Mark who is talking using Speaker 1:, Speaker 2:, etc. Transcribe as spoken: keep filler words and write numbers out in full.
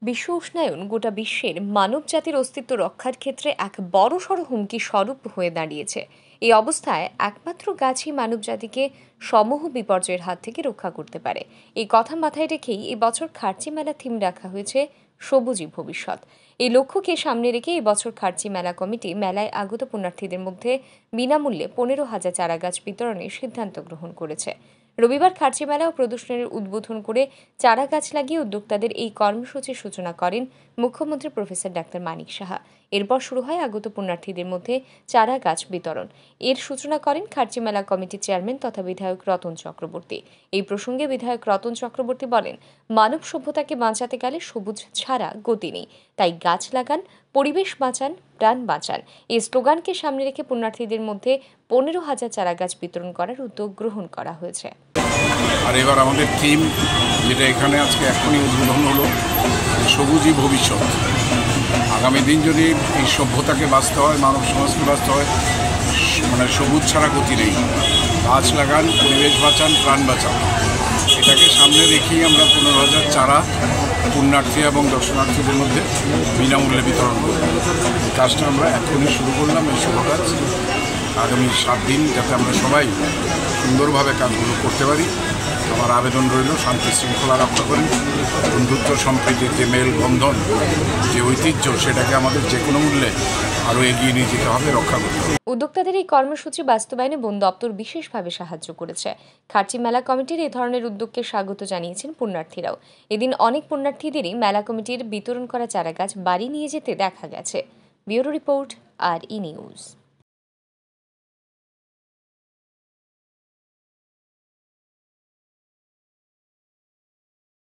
Speaker 1: বিশ্ব উষ্ণায়ন গোটা বিশ্বের মানব জাতির অস্তিত্ব রক্ষার ক্ষেত্রে এক বড়সড় হুমকি স্বরূপ হয়ে দাঁড়িয়েছে। এই অবস্থায় একমাত্র গাছই মানব জাতিকে সমূহ বিপর্যয়ের হাত থেকে রক্ষা করতে পারে। এই কথা মাথায় রেখেই এই বছর খার্চি মেলা থিম রাখা হয়েছে সবুজই ভবিষ্যৎ। এই লক্ষ্যকে সামনে রেখে এই বছর খার্চি মেলা কমিটি মেলায় আগত পুণ্যার্থীদের মধ্যে বিনামূল্যে পনেরো হাজার চারা গাছ বিতরণের সিদ্ধান্ত গ্রহণ করেছে। রবিবার খার্চি মেলা ও প্রদর্শনীর উদ্বোধন করে চারা গাছ লাগিয়ে উদ্যোক্তাদের এই কর্মসূচির সূচনা করেন মুখ্যমন্ত্রী প্রফেসর ডাক্তার মানিক সাহা। এরপর শুরু হয় আগত পুণ্যার্থীদের মধ্যে চারা গাছ বিতরণ। এর সূচনা করেন খার্চি মেলা কমিটির চেয়ারম্যান তথা বিধায়ক রতন চক্রবর্তী। এই প্রসঙ্গে বিধায়ক রতন চক্রবর্তী বলেন, মানব সভ্যতাকে বাঁচাতে গেলে সবুজ ছাড়া গতি নেই, তাই গাছ লাগান, পরিবেশ বাঁচান, প্রাণ বাঁচান। এই স্লোগানকে সামনে রেখে পুণ্যার্থীদের মধ্যে পনেরো হাজার চারা গাছ বিতরণ করার উদ্যোগ গ্রহণ করা হয়েছে।
Speaker 2: আর এবার আমাদের থিম, যেটা এখানে আজকে এখনই উদ্বোধন হলো, সবুজই ভবিষ্যৎ। আগামী দিন যদি এই সভ্যতাকে বাঁচতে হয়, মানব সমাজকে বাঁচতে হয়, মানে সবুজ ছাড়া গতি নেই। গাছ লাগান, পরিবেশ বাঁচান, প্রাণ বাঁচান, এটাকে সামনে রেখেই আমরা পনেরো হাজার চারা পুণ্যার্থী এবং দর্শনার্থীদের মধ্যে বিনামূল্যে বিতরণ করব। এই কাজটা আমরা এখনই শুরু করলাম। এই শুভ কাজ আগামী সাত দিন যাতে আমরা সবাই সুন্দরভাবে কাজগুলো করতে পারি। আমার আবেদন রইল, শান্তি শৃঙ্খলা রক্ষা করেন, বন্ধুত্ব সম্প্রীতির যে মেলবন্ধন, যে ঐতিহ্য, সেটাকে আমাদের যে কোনো মূল্যে আরও এগিয়ে নিয়ে যেতে হবে, রক্ষা করতে হবে।
Speaker 1: উদ্যোক্তাদের এই কর্মসূচি বাস্তবায়নে বন দপ্তর বিশেষভাবে সাহায্য করেছে। খার্চি মেলা কমিটির এই ধরনের উদ্যোগকে স্বাগত জানিয়েছেন পুণ্যার্থীরাও। এদিন অনেক পুণ্যার্থীদেরই মেলা কমিটির বিতরণ করা চারা গাছ বাড়ি নিয়ে যেতে দেখা গেছে। ব্যুরো রিপোর্ট, আর ই নিউজ।